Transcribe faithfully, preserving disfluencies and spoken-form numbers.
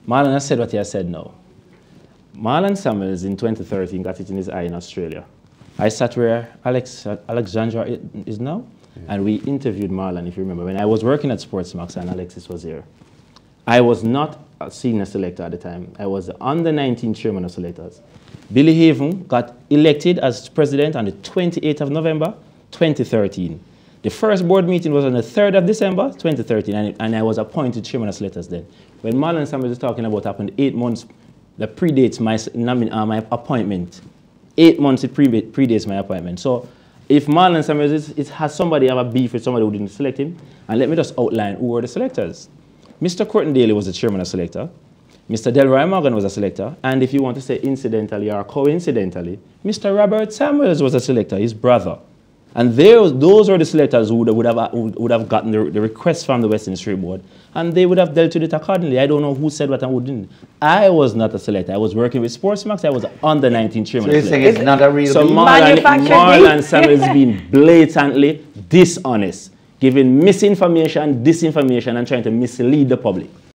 Marlon has said what he has said now. Marlon Samuels in twenty thirteen got it in his eye in Australia. I sat where Alex, uh, Alexandra is now, yeah. And we interviewed Marlon, if you remember, when I was working at Sportsmax and Alexis was here. I was not a senior selector at the time. I was the under nineteen chairman of selectors. Billy Haven got elected as president on the twenty-eighth of November, twenty thirteen. The first board meeting was on the third of December, twenty thirteen, and, and I was appointed chairman of selectors then. When Marlon Samuels is talking about happened eight months, that predates my, uh, my appointment. Eight months it pre predates my appointment. So if Marlon Samuels is, it has somebody have a beef with somebody who didn't select him, and let me just outline who were the selectors. Mister Courtney Daly was the chairman of selector. Mister Delroy Morgan was a selector. And if you want to say incidentally or coincidentally, Mister Robert Samuels was a selector, his brother. And those, those were the selectors who would have, would have gotten the, the request from the Western District Board, and they would have dealt with it accordingly. I don't know who said what and who didn't. I was not a selector. I was working with Sportsmax. I was under nineteen chairman. So you're saying it's not a real So Marlon, Marlon Samuels is being blatantly dishonest, giving misinformation, disinformation, and trying to mislead the public.